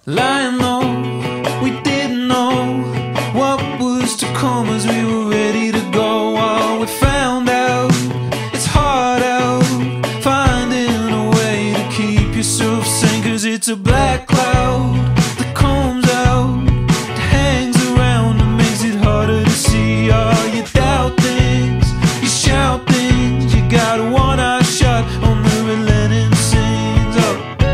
Lying low, we didn't know what was to come as we were ready to go. Oh, we found out it's hard out finding a way to keep yourself sane, 'cause it's a black cloud that comes out, that hangs around and makes it harder to see. Oh, you doubt things, you shout things, you got a one-eye shot on the relenting scenes. Oh.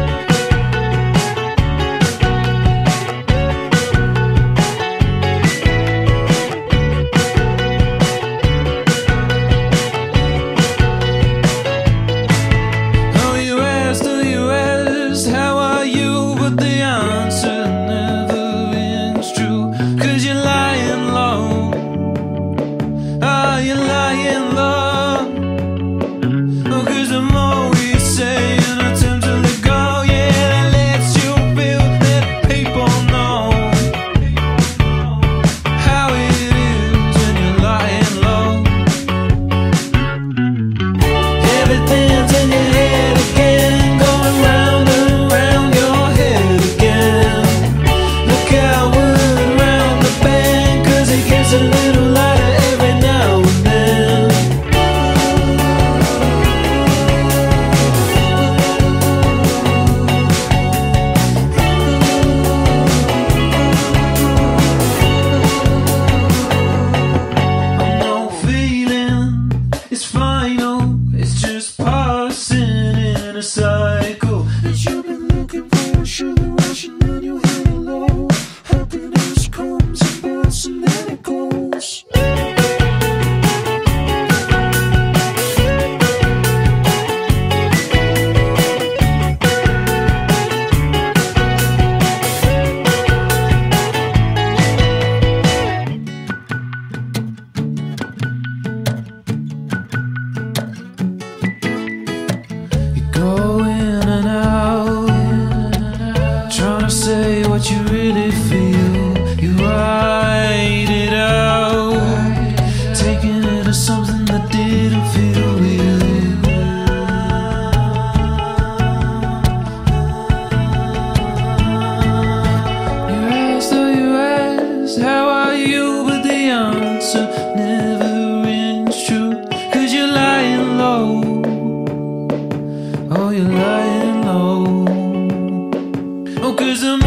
How are you? But the answer never rings true, 'cause you're lying low. Ah, you're lying low. Oh, 'cause the more we say and attempt to let go, yeah, that lets you feel that people know how it is when you're lying low. Everything's in your head again, going round and round your head again. Look outward around the bend, 'cause it gets a little lighter every now and then. I'm not feeling it's final, it's just passing in a cycle. And you've been looking for a sugar rush and then you hit a low. Happiness comes and goes and then it goes. Go in and out, trying to say what you really feel. You write it out, taking it as something that didn't feel real. You ask, how are you? But the answer never rings true, 'cause you're lying low. Oh, you're lying low. Oh, 'cause the